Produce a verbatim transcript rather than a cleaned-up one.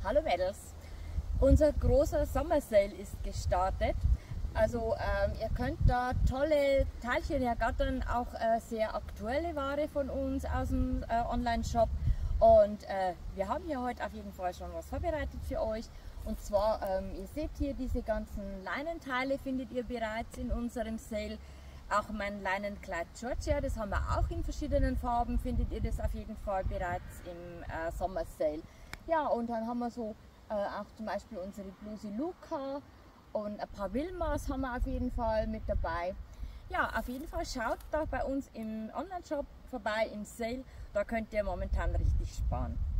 Hallo Mädels! Unser großer Summer Sale ist gestartet. Also ähm, ihr könnt da tolle Teilchen ergattern, auch äh, sehr aktuelle Ware von uns aus dem äh, Online-Shop. Und äh, wir haben hier heute auf jeden Fall schon was vorbereitet für euch. Und zwar, ähm, ihr seht hier diese ganzen Leinenteile, findet ihr bereits in unserem Sale. Auch mein Leinenkleid Georgia, das haben wir auch in verschiedenen Farben, findet ihr das auf jeden Fall bereits im äh, Summer Sale. Ja, und dann haben wir so äh, auch zum Beispiel unsere Bluse Luca und ein paar Wilmas haben wir auf jeden Fall mit dabei. Ja, auf jeden Fall schaut da bei uns im Online-Shop vorbei im Sale, da könnt ihr momentan richtig sparen.